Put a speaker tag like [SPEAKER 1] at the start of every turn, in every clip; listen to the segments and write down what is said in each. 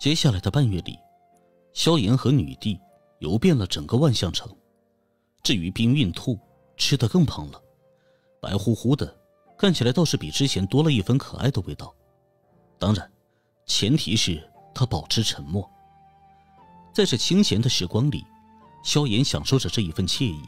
[SPEAKER 1] 接下来的半月里，萧炎和女帝游遍了整个万象城。至于冰运兔，吃得更胖了，白乎乎的，看起来倒是比之前多了一分可爱的味道。当然，前提是他保持沉默。在这清闲的时光里，萧炎享受着这一份惬意。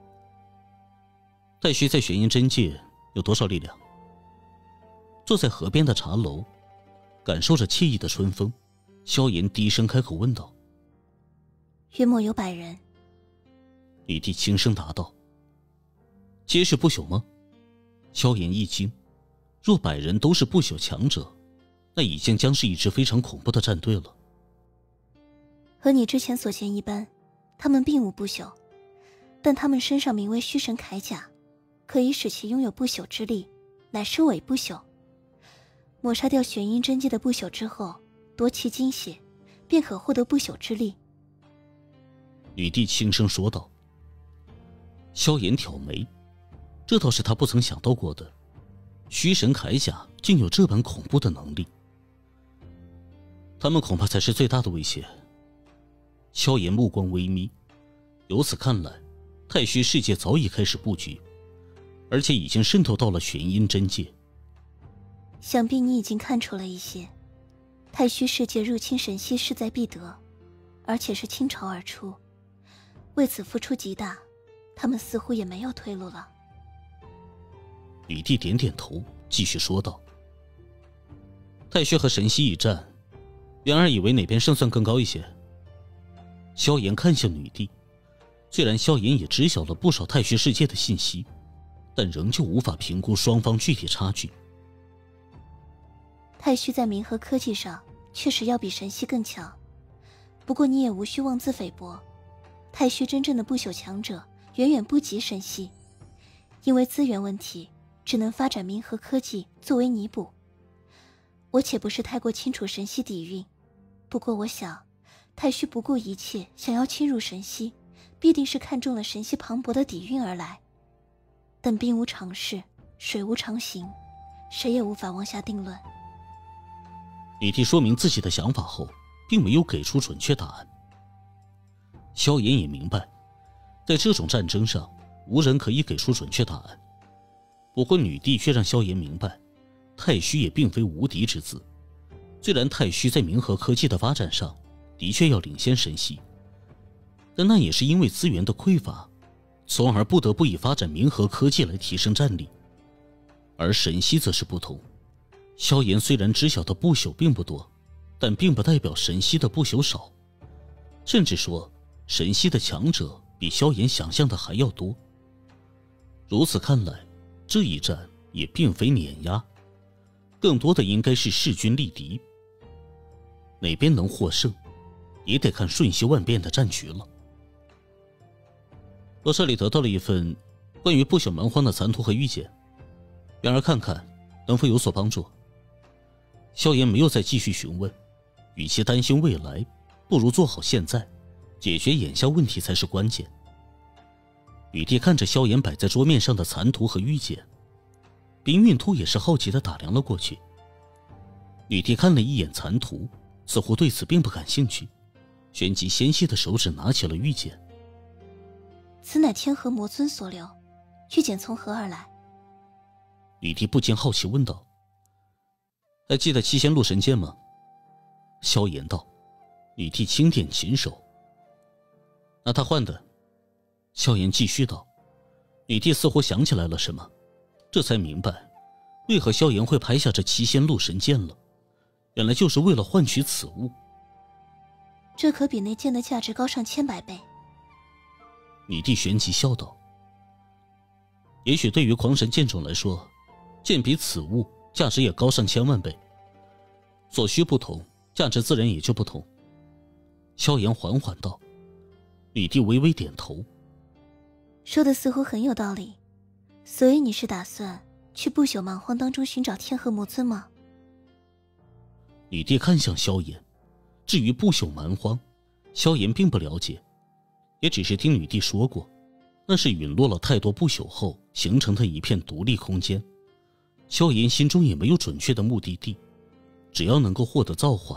[SPEAKER 1] 太虚在玄阴真界有多少力量？坐在河边的茶楼，感受着惬意的春风，萧炎低声开口问道：
[SPEAKER 2] 约莫有100人。
[SPEAKER 1] 女帝轻声答道：皆是不朽吗？萧炎一惊，若100人都是不朽强者，那已经将是一支非常恐怖的战队了。
[SPEAKER 2] 和你之前所见一般，他们并无不朽，但他们身上名为虚神铠甲，可以使其拥有不朽之力，乃是伪不朽。抹杀掉玄阴真界的不朽之后，夺其精血，便可获得不朽之力。
[SPEAKER 1] 女帝轻声说道。萧炎挑眉，这倒是他不曾想到过的，虚神铠甲竟有这般恐怖的能力。他们恐怕才是最大的威胁。萧炎目光微眯，由此看来，太虚世界早已开始布局，而且已经渗透到了玄阴真界。
[SPEAKER 2] 想必你已经看出了一些，太虚世界入侵神息势在必得，而且是倾巢而出，为此付出极大，他们似乎也没有退路了。
[SPEAKER 1] 女帝点点头，继续说道：太虚和神息一战，元儿以为哪边胜算更高一些？萧炎看向女帝，虽然萧炎也知晓了不少太虚世界的信息，但仍旧无法评估双方具体差距。
[SPEAKER 2] 太虚在冥河科技上确实要比神息更强，不过你也无需妄自菲薄，太虚真正的不朽强者远远不及神息，因为资源问题，只能发展冥河科技作为弥补。我且不是太过清楚神息底蕴，不过我想太虚不顾一切想要侵入神息，必定是看中了神息磅礴的底蕴而来。但兵无常势，水无常形，谁也无法妄下定论。
[SPEAKER 1] 女帝说明自己的想法后，并没有给出准确答案。萧炎也明白，在这种战争上，无人可以给出准确答案。不过女帝却让萧炎明白，太虚也并非无敌之资。虽然太虚在冥河科技的发展上的确要领先神息，但那也是因为资源的匮乏，从而不得不以发展冥河科技来提升战力。而神息则是不同，萧炎虽然知晓的不朽并不多，但并不代表神息的不朽少，甚至说神息的强者比萧炎想象的还要多。如此看来，这一战也并非碾压，更多的应该是势均力敌。哪边能获胜，也得看瞬息万变的战局了。我这里得到了一份关于不朽蛮荒的残图和玉简，元儿看看能否有所帮助。萧炎没有再继续询问，与其担心未来，不如做好现在，解决眼下问题才是关键。女帝看着萧炎摆在桌面上的残图和玉简，冰运兔也是好奇地打量了过去。女帝看了一眼残图，似乎对此并不感兴趣，旋即纤细的手指拿起了玉简。
[SPEAKER 2] 此乃天河魔尊所留，玉简从何而来？
[SPEAKER 1] 女帝不禁好奇问道。还记得七仙路神剑吗？萧炎道。女帝轻点琴手。拿他换的。萧炎继续道。女帝似乎想起来了什么，这才明白为何萧炎会拍下这七仙路神剑了，原来就是为了换取此物。
[SPEAKER 2] 这可比那剑的价值高上千百倍。
[SPEAKER 1] 女帝旋即笑道。也许对于狂神剑种来说，剑比此物价值也高上千万倍，所需不同，价值自然也就不同。萧炎缓缓道。女帝微微点头。
[SPEAKER 2] 说的似乎很有道理，所以你是打算去不朽蛮荒当中寻找天河魔尊吗？
[SPEAKER 1] 女帝看向萧炎，至于不朽蛮荒，萧炎并不了解，也只是听女帝说过，那是陨落了太多不朽后形成的一片独立空间。萧炎心中也没有准确的目的地，只要能够获得造化，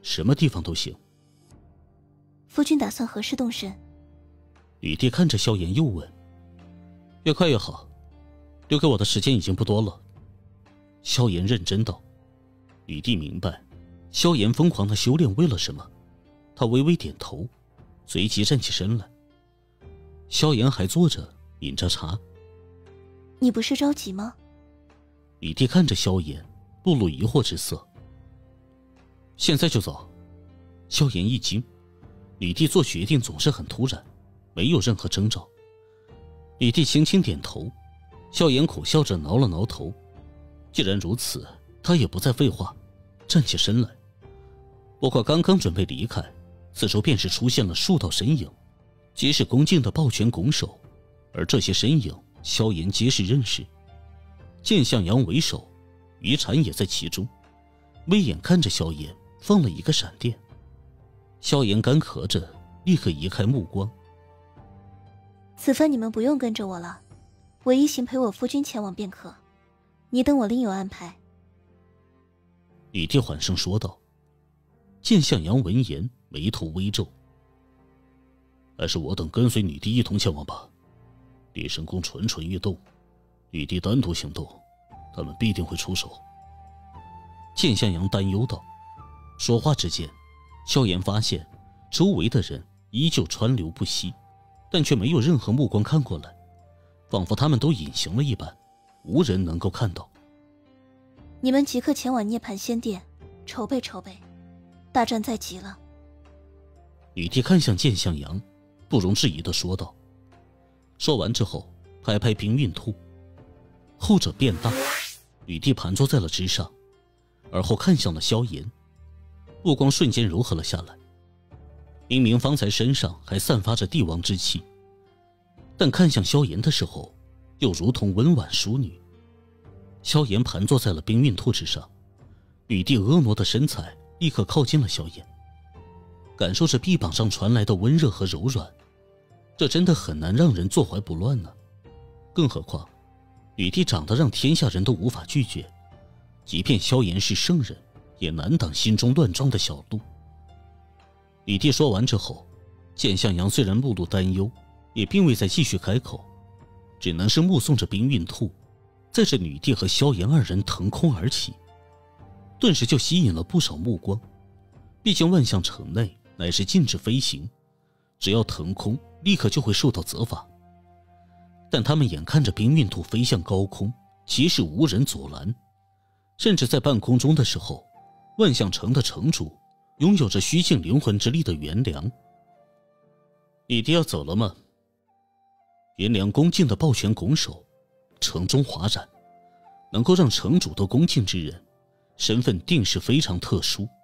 [SPEAKER 1] 什么地方都行。
[SPEAKER 2] 夫君打算何时动身？
[SPEAKER 1] 吕帝看着萧炎又问。越快越好，留给我的时间已经不多了。萧炎认真道。吕帝明白萧炎疯狂的修炼为了什么，他微微点头，随即站起身来。萧炎还坐着饮着茶。
[SPEAKER 2] 你不是着急吗？
[SPEAKER 1] 吕帝看着萧炎，露露疑惑之色。现在就走？萧炎一惊，吕帝做决定总是很突然，没有任何征兆。吕帝轻轻点头，萧炎苦笑着挠了挠头。既然如此，他也不再废话，站起身来。不过刚刚准备离开，四周便是出现了数道身影，皆是恭敬的抱拳拱手，而这些身影萧炎皆是认识。剑向阳为首，于禅也在其中，威眼看着萧炎放了一个闪电。萧炎干咳着，立刻移开目光。
[SPEAKER 2] 此番你们不用跟着我了，我一行陪我夫君前往便可，你等我另有安排。
[SPEAKER 1] 吕帝缓声说道。剑向阳闻言，眉头微皱。还是我等跟随女帝一同前往吧。烈神宫蠢蠢欲动，女帝单独行动，他们必定会出手。剑向阳担忧道。说话之间，萧炎发现周围的人依旧川流不息，但却没有任何目光看过来，仿佛他们都隐形了一般，无人能够看到。
[SPEAKER 2] 你们即刻前往涅槃仙殿，筹备筹备，大战在即了。
[SPEAKER 1] 女帝看向剑向阳，不容置疑地说道。说完之后，拍拍冰运兔，后者变大，女帝盘坐在了之上，而后看向了萧炎，目光瞬间柔和了下来。明明方才身上还散发着帝王之气，但看向萧炎的时候，又如同温婉淑女。萧炎盘坐在了冰运兔之上，女帝婀娜的身材立刻靠近了萧炎，感受着臂膀上传来的温热和柔软，这真的很难让人坐怀不乱呢。更何况女帝长得让天下人都无法拒绝，即便萧炎是圣人，也难挡心中乱撞的小鹿。女帝说完之后，剑向阳虽然目露担忧，也并未再继续开口，只能是目送着冰运兔载着女帝和萧炎二人腾空而起，顿时就吸引了不少目光。毕竟万象城内乃是禁止飞行，只要腾空立刻就会受到责罚。但他们眼看着冰运兔飞向高空，即使无人阻拦，甚至在半空中的时候，万象城的城主拥有着虚境灵魂之力的元良。女帝要走了吗？元良恭敬的抱拳拱手，城中哗然，能够让城主都恭敬之人，身份定是非常特殊。